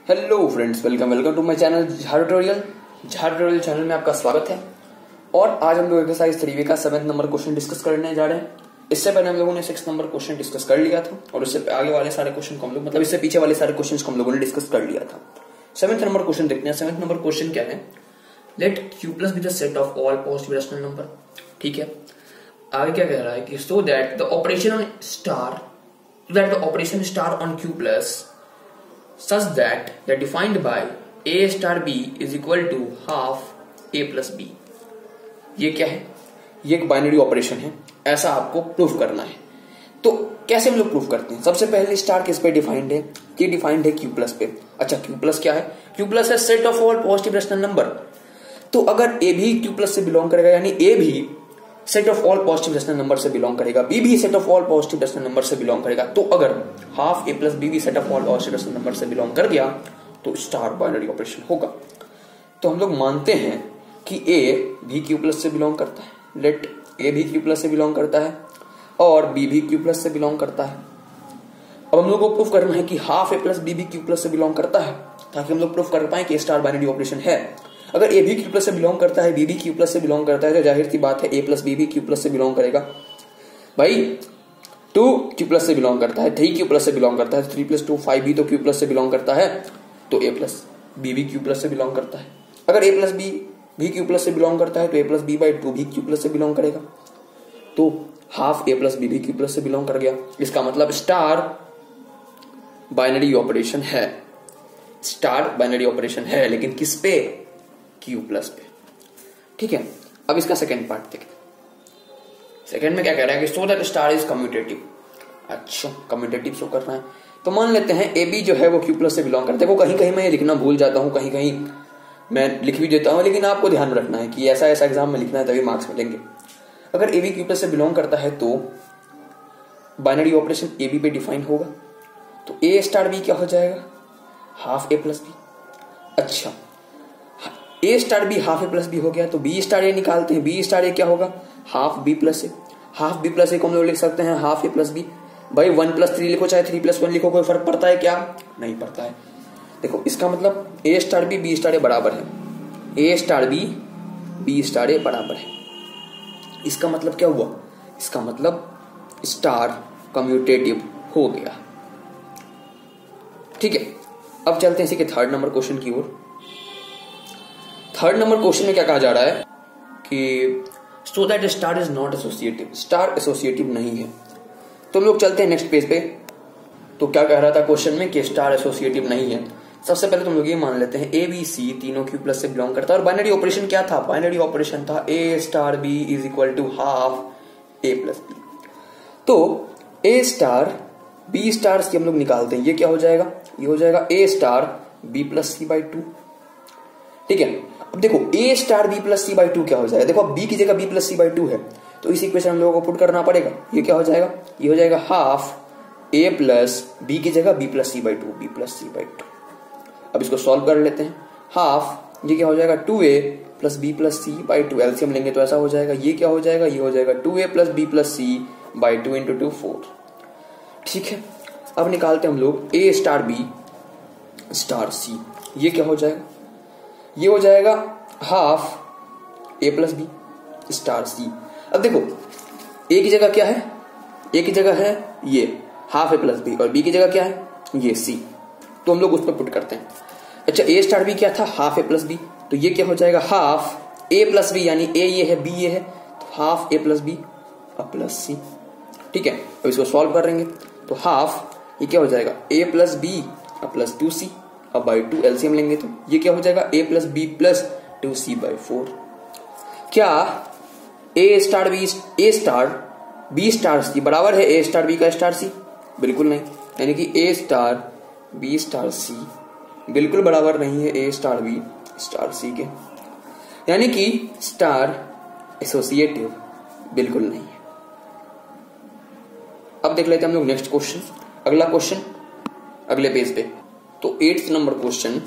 Hello friends, welcome to my channel झार tutorial channel में आपका स्वागत है। और आज हम लोग एक्सरसाइज 3 का 7 नंबर क्वेश्चन डिस्कस करने जा रहे हैं। इससे पहले हम लोगों ने 6 नंबर क्वेश्चन डिस्कस कर लिया था और उससे आगे वाले सारे क्वेश्चन को हम लोग इससे पीछे वाले सारे क्वेश्चन को हम लोगों ने डिस्कस कर लिया था। 7 नंबर क्वेश्चन देखते हैं। 7 नंबर क्वेश्चन क्या है, let q plus B the set of all positive rational number. ठीक है, आगे क्या कह रहा है कि so that the operation star on q plus such that they are defined by a star b is equal to half a plus b। ये क्या है? ये एक बाइनरी ऑपरेशन है, ऐसा आपको प्रूफ करना है। तो कैसे हम लोग प्रूफ करते हैं? सबसे पहले स्टार किस पे डिफाइंड है? ये डिफाइंड है q प्लस पे। अच्छा, q प्लस क्या है? q प्लस है set of all positive rational number. तो अगर a भी q प्लस से बिलोंग करेगा, यानी a भी set of all positive rational number से बिलोंग करेगा, बी भी set of all positive rational number से बिलोंग करेगा, तो अगर हाफ ए प्लस बी भी set of all positive rational number से बिलोंग कर गया तो स्टार बाइनरी ऑपरेशन होगा। तो हम लोग मानते हैं कि ए भी क्यू प्लस से बिलोंग करता है, लेट ए भी क्यू प्लस से बिलोंग करता है और बी भी क्यू प्लस से बिलोंग करता है। अब हम लोग को प्रूफ करना है कि हाफ ए प्लस बी भी क्यू प्लस से बिलोंग करता है, ताकि हम लोग प्रूफ कर पाए कि स्टार बाइनरी ऑपरेशन है। अगर ए भी क्यू प्लस से बिलोंग करता है, बी भी क्यू प्लस से बिलोंग करता है, तो जाहिर सी बात है ए प्लस बी भी क्यू प्लस से बिलोंग करेगा। भाई 2 क्यू प्लस से बिलोंग करता है, 3 क्यू प्लस से बिलोंग करता है, 3 + 2 5 भी तो क्यू प्लस से बिलोंग करता है, तो ए प्लस बी भी क्यू प्लस से बिलोंग करता है। अगर ए प्लस बी भी क्यू प्लस से बिलोंग करता है तो ए प्लस बी बाई 2 भी क्यू प्लस से बिलोंग करेगा, तो हाफ ए प्लस बी भी क्यू प्लस से बिलोंग कर गया। इसका मतलब स्टार बाइनरी ऑपरेशन है। स्टार बाइनरी ऑपरेशन है, लेकिन किस पे? क्यू प्लस पे। ठीक है, अब इसका सेकेंड पार्ट देखते हैं। सेकेंड में क्या कह रहा है कि so that star is commutative. अच्छा, कम्यूटेटिव शो करना है तो मान लेते हैं ए बी जो है वो क्यू प्लस से बिलोंग करता है। देखो कहीं कहीं मैं ये लिखना भूल जाता हूं, कहीं कहीं मैं लिख भी देता हूं, लेकिन आपको ध्यान रखना है कि ऐसा ऐसा एग्जाम में लिखना है तभी मार्क्स मिलेंगे। अगर ए बी क्यू प्लस से बिलोंग करता है तो बाइनरी ऑपरेशन ए बी पे डिफाइन होगा, तो ए स्टार बी क्या हो जाएगा? Half A plus B. अच्छा, A star B half A plus B हो गया, तो बी स्टार ए निकालते हैं। बी स्टार ए क्या होगा? Half B plus A. Half B plus A को हम लोग लिख सकते हैं हाफ ए प्लस बी। भाई 1 + 3 लिखो चाहे 3 + 1 लिखो, कोई फर्क पड़ता है क्या? नहीं पड़ता है। देखो इसका मतलब A star B star A बराबर है, A star B star A बराबर है। इसका मतलब क्या हुआ? इसका मतलब स्टार कम्यूटेटिव हो गया। ठीक है, अब चलते हैं इसी के थर्ड नंबर क्वेश्चन की ओर। थर्ड नंबर क्वेश्चन में क्या कहा जा रहा है कि so that star is not associative. Star associative नहीं है। तो हम लोग चलते हैं नेक्स्ट पेज पे। तो क्या कह रहा था क्वेश्चन में कि स्टार एसोसिएटिव नहीं है। सबसे पहले तुम लोग ये मान लेते हैं ए बी सी तीनों क्यू प्लस से बिलोंग करता है। और बाइनरी ऑपरेशन क्या था? बाइनरी ऑपरेशन था A star B is equal to half A plus B. तो ए स्टार बी स्टार की हम लोग निकालते हैं, ये क्या हो जाएगा? ये हो जाएगा A star B plus C by 2। ठीक है, अब देखो A star B plus C by 2 क्या हो जाएगा? देखो अब बी की जगह बी प्लस सी बाई 2 है, तो इस इक्वेशन हम लोगों को पुट करना पड़ेगा। ये क्या हो जाएगा? ये हो जाएगा हाफ ए प्लस बी की जगह B plus C by 2, B plus C by 2। अब इसको सॉल्व कर लेते हैं। हाफ ये क्या हो जाएगा? 2a plus B plus C by 2। LCM लेंगे तो ऐसा हो जाएगा। ये क्या हो जाएगा? ये हो जाएगा 2a plus B plus C by 2 × 2 4। ठीक है, अब निकालते हैं हम लोग A star B star C. ये क्या हो जाएगा? ये हो जाएगा half A plus B star C. अब देखो ए की जगह क्या है? ए की जगह है ये हाफ ए प्लस बी, और बी की जगह क्या है? ये सी। तो हम लोग उस पर पुट करते हैं। अच्छा, ए स्टार बी क्या था? Half A plus B. तो ये क्या हो जाएगा? हाफ ए प्लस बी, यानी ए ये है बी ये है, तो half A plus B plus C. ठीक है, अब इसको सॉल्व करेंगे तो हाफ ये क्या हो जाएगा? A plus B plus 2c। अब बाई 2 एलसीएम लेंगे तो ये क्या हो जाएगा? A plus B plus 2c by 4। क्या A star B star C बराबर है ए स्टार बी का स्टार सी? बिल्कुल नहीं। यानी कि A star B star C बिल्कुल बराबर नहीं है A star B star C के, यानी कि स्टार एसोसिएटिव बिल्कुल नहीं है। अब देख लेते हैं हम लोग नेक्स्ट क्वेश्चन, अगला क्वेश्चन अगले पेज पे। तो 8th नंबर क्वेश्चन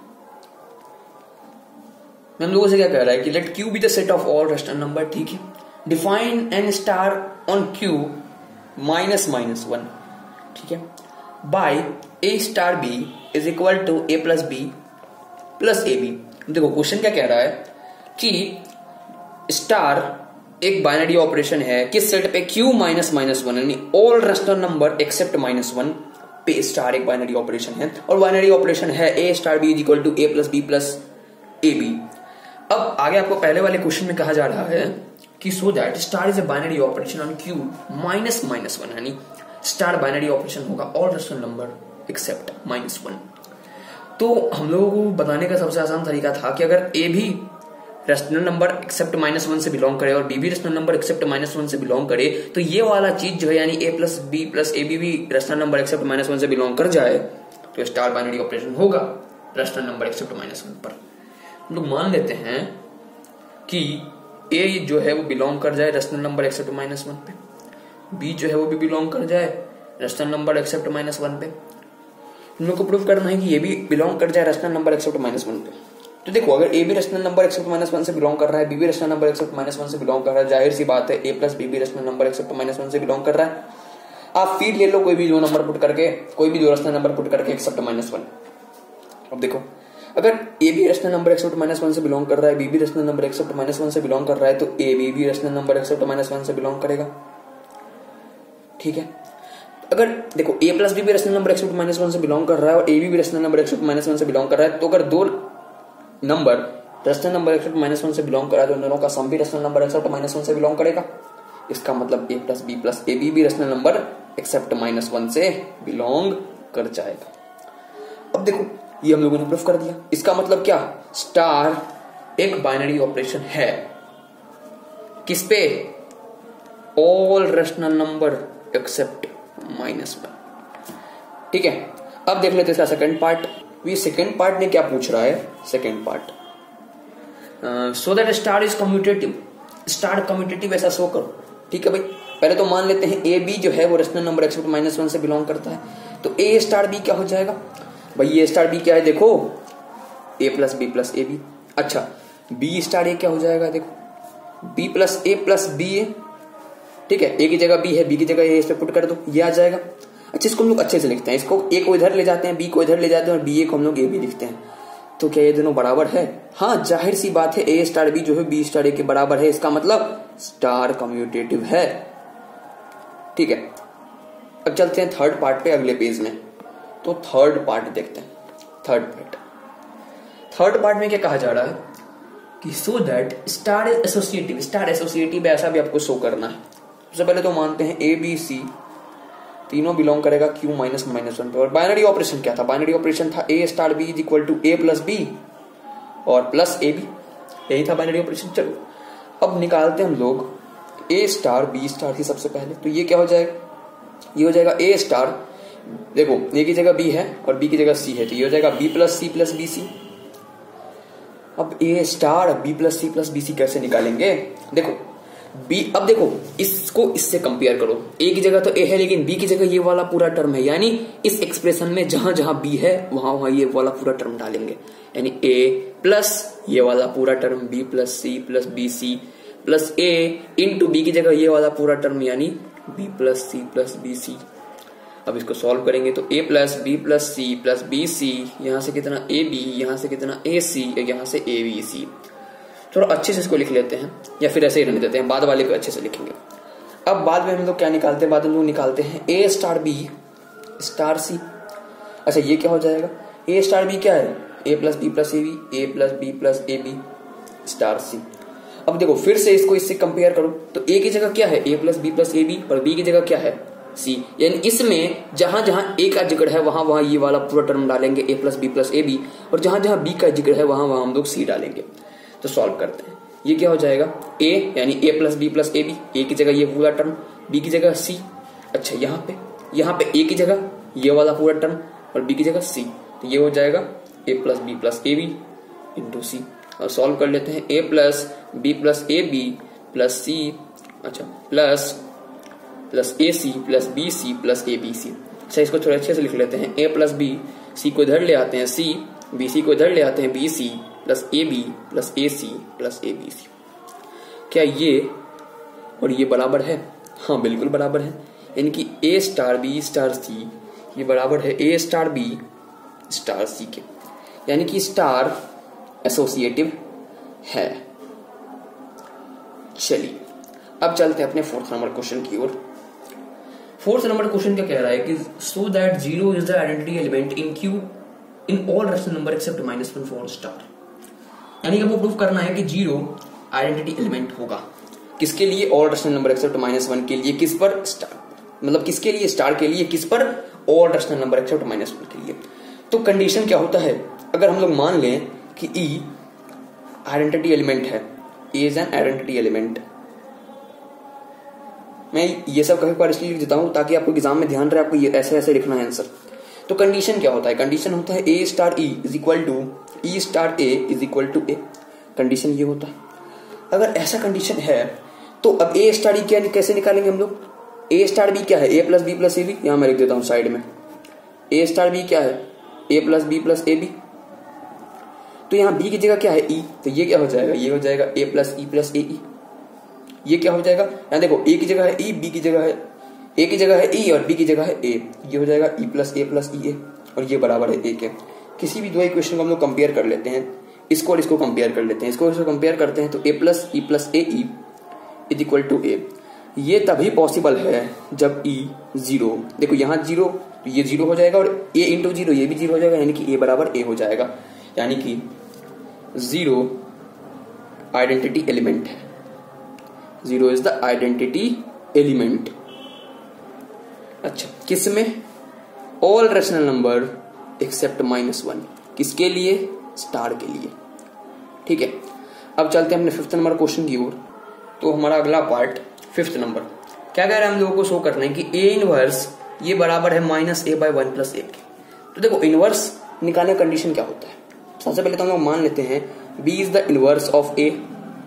हम लोगों से क्या कह रहा है कि let Q B the set of all rational number. ठीक है, define an star on Q -1। ठीक है, by A star B is equal to A plus B plus A B. देखो क्वेश्चन क्या कह रहा है कि स्टार एक बाइनरी ऑपरेशन है किस सेट पे, Q माइनस माइनस वन, यानी ऑल रेशनल नंबर एक्सेप्ट -1 पे स्टार एक बाइनरी ऑपरेशन है, और बाइनरी ऑपरेशन है A star B is equal to A plus B plus A B. अब आगे आपको पहले वाले क्वेश्चन में कहा जा रहा है कि so that star is a binary operation on Q minus minus one, यानी स्टार बाइनरी ऑपरेशन होगा ऑल रेशनल नंबर एक्सेप्ट -1। तो हम लोगों को बताने का सबसे आसान तरीका था कि अगर ए भी रेशनल नंबर एक्सेप्ट -1 से बिलोंग करे और बी भी रेशनल नंबर एक्सेप्ट -1 से बिलोंग करे, तो ये वाला चीज जो है यानी A plus B plus A B भी रेशनल नंबर एक्सेप्ट -1 से बिलोंग कर जाए तो स्टार बाइनरी ऑपरेशन होगा रेशनल नंबर एक्सेप्ट -1 पर। हम लोग मान लेते हैं कि ए जो है वो बिलोंग कर जाए रेशनल नंबर एक्सेप्ट -1 पे, बी जो है वो भी बिलोंग कर जाए रेशनल नंबर एक्सेप्ट -1 पे। हम लोग को प्रूव करना है कि ये भी बिलोंग कर जाए रेशनल नंबर एक्सेप्ट -1 पे। तो देखो अगर ए भी रेशनल नंबर एक्सेप्ट -1 से बिलोंग कर रहा है, बी भी रेशनल नंबर एक्सेप्ट -1 से बिलोंग कर रहा है, जाहिर सी बात है ए प्लस बी भी रेशनल नंबर एक्सेप्ट -1 से बिलोंग कर रहा है। आप फीड ले लो कोई भी दो नंबर पुट करके, कोई भी दो रेशनल नंबर पुट करके एक्सेप्ट -1। अब देखो अगर ए भी रेशनल नंबर एक्सेप्ट -1 से बिलोंग कर रहा है, बी भी रेशनल नंबर एक्सेप्ट -1 से बिलोंग कर रहा है, तो ए बी भी रेशनल नंबर एक्सेप्ट -1 से बिलोंग करेगा। ठीक है, अगर देखो ए प्लस बी भी रेशनल नंबर एक्सेप्ट -1 से बिलोंग कर रहा है और A B rational number except -1 से बिलोंग कर रहा है, तो अगर दो नंबर रेशनल नंबर एक्सेप्ट -1 से बिलोंग कर रहा है तो दोनों का सम भी रेशनल नंबर एक्सेप्ट -1 से बिलोंग करेगा। इसका मतलब A plus B plus A B भी रेशनल नंबर एक्सेप्ट -1 से बिलोंग कर जाएगा। अब देखो ये हम लोगों ने प्रूफ कर दिया। इसका मतलब क्या, स्टार एक बाइनरी ऑपरेशन है किस पे, ऑल रेशनल नंबर एक्सेप्ट -1। ठीक है, अब देख लेते हैं इसका सेकंड पार्ट। ये सेकंड पार्ट ने क्या पूछ रहा है, second part so that star is commutative, star commutative ऐसा शो करो। ठीक है भाई, पहले तो मान लेते हैं ए बी जो है वो रेशनल नंबर एक्सेप्ट -1 से बिलोंग करता है, तो ए स्टार बी क्या हो जाएगा भाई, ए स्टार बी क्या है देखो, A plus B plus A B. अच्छा बी स्टार ए क्या हो जाएगा, देखो बी प्लस बी ए। ठीक है, ए की जगह बी है, बी की जगह ए, इस पे पुट कर दो, ये आ जाएगा। अच्छा इसको हम लोग अच्छे से लिखते हैं, इसको ए को इधर ले जाते हैं, बी को इधर ले जाते हैं और बी ए को हम लोग ए बी लिखते हैं। तो क्या ये दोनों बराबर है, हाँ जाहिर सी बात है ए स्टार बी जो है बी स्टार ए के बराबर है, इसका मतलब स्टार कम्यूटेटिव है। ठीक है, अब चलते हैं थर्ड पार्ट पे अगले पेज में। तो थर्ड पार्ट देखते हैं। थर्ड पार्ट में क्या कहा जा रहा है कि so that star is associative, star associative ऐसा भी आपको शो करना है। सबसे पहले तो मानते हैं ए बी सी तीनों बिलोंग करेगा Q माइनस -1 पे, और बाइनरी ऑपरेशन क्या था, बाइनरी ऑपरेशन था A star B is equal to A plus B और प्लस ए बी, यही था बाइनरी ऑपरेशन। चलो अब निकालते हैं हम लोग ए स्टार बी स्टार थी सबसे पहले, तो ये क्या हो जाएगा, ये हो जाएगा ए स्टार, देखो ए की जगह बी है और बी की जगह सी है, तो ये हो जाएगा बी प्लस बी सी। अब A star B plus B C कैसे निकालेंगे, देखो बी, अब देखो इसको इससे कंपेयर करो, ए की जगह तो ए है लेकिन बी की जगह ये वाला पूरा टर्म है, यानी इस एक्सप्रेशन में जहां जहां बी है वहां वहां ये वाला पूरा टर्म डालेंगे, यानी ए प्लस ये वाला पूरा term B plus B C plus A into B की जगह ये वाला पूरा टर्म यानी बी प्लस बी सी। अब इसको सॉल्व करेंगे तो a प्लस बी सी, यहां से कितना ए बी, यहां से कितना ए सी, यहां से ए बी सी। थोड़ा अच्छे से इसको लिख लेते हैं या फिर ऐसे ही रहने देते हैं, बाद वाले को अच्छे से लिखेंगे। अब बाद में हम लोग क्या निकालते हैं, बाद में हम लोग निकालते हैं A star B star C. अच्छा ये क्या हो जाएगा, ए स्टार बी क्या है, A plus B plus A B, A plus B star C. अब देखो फिर से इसको इससे कंपेयर करो, तो ए की जगह क्या है, ए प्लस बी बी, और बी की जगह क्या है सी, यानी इसमें जहां जहां ए का जिक्र है वहां वहां ये वाला पूरा टर्म डालेंगे ए प्लस बी, और जहां जहां बी का जिक्र है वहां वहां हम लोग सी डालेंगे। तो सॉल्व करते हैं, ये क्या हो जाएगा ए यानी ए प्लस बी, ए की जगह ये पूरा टर्म, बी की जगह सी। अच्छा यहाँ पे ए की जगह ये वाला पूरा टर्म और बी की जगह सी, तो ये हो जाएगा A plus B into C. और सॉल्व कर लेते हैं, A plus B plus C, अच्छा plus A C plus B C plus A B C. अच्छा इसको थोड़ा अच्छे से लिख लेते हैं, ए प्लस बी, सी को इधर ले आते हैं सी, बी सी को इधर ले आते हैं B C plus A B plus A C plus A B C. क्या ये और ये बराबर है, हाँ बिल्कुल बराबर है, यानी कि A star B star C ये बराबर है A star B star C के, यानी कि स्टार एसोसिएटिव है। चलिए अब चलते हैं अपने फोर्थ नंबर क्वेश्चन की ओर। फोर्थ नंबर क्वेश्चन क्या कह रहा है कि so that zero is the identity element in Q in all rational number except -1 for star. यानी कि हमको प्रूफ करना है कि जीरो आइडेंटिटी एलिमेंट होगा किसके लिए, ऑल रैशनल नंबर एक्सेप्ट -1 के लिए, किस पर, स्टार, मतलब किसके लिए, स्टार के लिए, किस पर, ऑल रैशनल नंबर एक्सेप्ट -1 के लिए। तो कंडीशन क्या होता है, अगर हम लोग मान लें कि ई आइडेंटिटी एलिमेंट है, A is an identity element. मैं ये सब कभी बार इसलिए लिख देता हूं ताकि आपको एग्जाम में ध्यान रहे, आपको ये ऐसे ऐसे लिखना है आंसर। तो कंडीशन क्या होता है, कंडीशन होता है A star E is equal to E star A is equal to A. Condition ये होता है। अगर ऐसा कंडीशन है तो अब ए स्टार ई क्या कैसे निकालेंगे हम लोग, ए स्टार बी क्या है, A plus B plus A B. यहां मैं लिख देता हूं साइड में, ए स्टार बी क्या है, A plus B plus A B. तो यहां बी की जगह क्या है, ई, तो ये क्या हो जाएगा, ये हो जाएगा A plus E plus A ई। ये क्या हो जाएगा, यहां देखो ए की जगह है ई, बी की जगह है, ए की जगह है ई और बी की जगह है ए। ये हो जाएगा ई प्लस ई ए और ये बराबर है ए के। किसी भी दो इक्वेशन को हम लोग कंपेयर कर लेते हैं, इसको और इसको कंपेयर कर लेते हैं, इसको इसको कंपेयर करते हैं तो A plus A E is equal to A. ये तभी पॉसिबल है जब ई जीरो, देखो यहां जीरो, ये जीरो हो जाएगा और ए इंटू जीरो ये भी जीरो हो जाएगा, यानी कि ए बराबर ए हो जाएगा, यानी कि जीरो आइडेंटिटी एलिमेंट है। Zero is the identity element. अच्छा किसमें, ऑल रैशनल नंबर एक्सेप्ट -1, किसके लिए, स्टार के लिए। ठीक है, अब चलते हैं अपने फिफ्थ नंबर क्वेश्चन की ओर। तो हमारा अगला पार्ट फिफ्थ नंबर क्या कह रहा है, हम लोगों को शो करना है कि ए इनवर्स ये बराबर है -a/1 + a के। तो देखो इनवर्स निकालने का कंडीशन क्या होता है, सबसे पहले तो हम लोग मान लेते हैं b is the inverse of a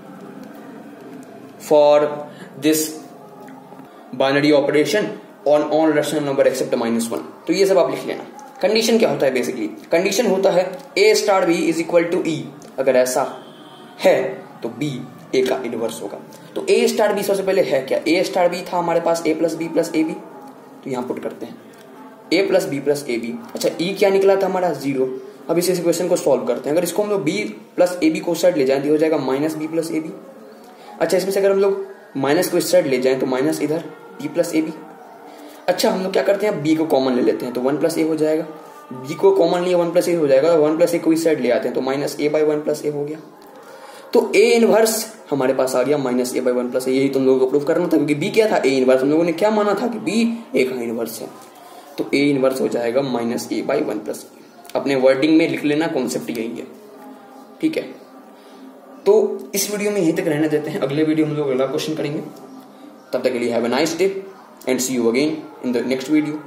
for this binary operation on all rational number except -1। तो ये सब आप लिख लेना। कंडीशन क्या होता है, बेसिकली कंडीशन होता है a star b is equal to e। अगर ऐसा है तो b a का इनवर्स होगा। तो a स्टार b सबसे पहले है क्या, a स्टार b था हमारे पास a plus B plus A B, तो यहां पुट करते हैं a plus B plus A B. अच्छा e क्या निकला था हमारा, जीरो। अब इस इक्वेशन को सॉल्व करते हैं, अगर इसको हम लोग b प्लस ए बी को साइड ले जाए तो हो जाएगा -b प्लस ए बी। अच्छा इसमें से अगर हम लोग माइनस को इस साइड ले जाएं तो माइनस इधर b प्लस ए बी। अच्छा हम लोग क्या करते हैं, b को कॉमन ले लेते हैं तो 1 + a हो जाएगा, b को कॉमन लिए 1 + a हो जाएगा, 1 + a को इस साइड ले आते हैं तो -a/1 + a हो गया। तो a इनवर्स हमारे पास आ गया -a/1 + a। यही तुम लोगों को प्रूव करना था, क्योंकि b क्या था, a इनवर्स। हम लोगों ने क्या माना था कि b a का इनवर्स है, तो a इनवर्स हो जाएगा -a/1 + a। अपने वर्डिंग में लिख लेना, कॉन्सेप्ट यही है। ठीक है, तो इस वीडियो में यहीं तक रहने देते हैं, अगले वीडियो में हम लोग अगला क्वेश्चन करेंगे। तब तक के लिए have a nice day and see you again in the next video.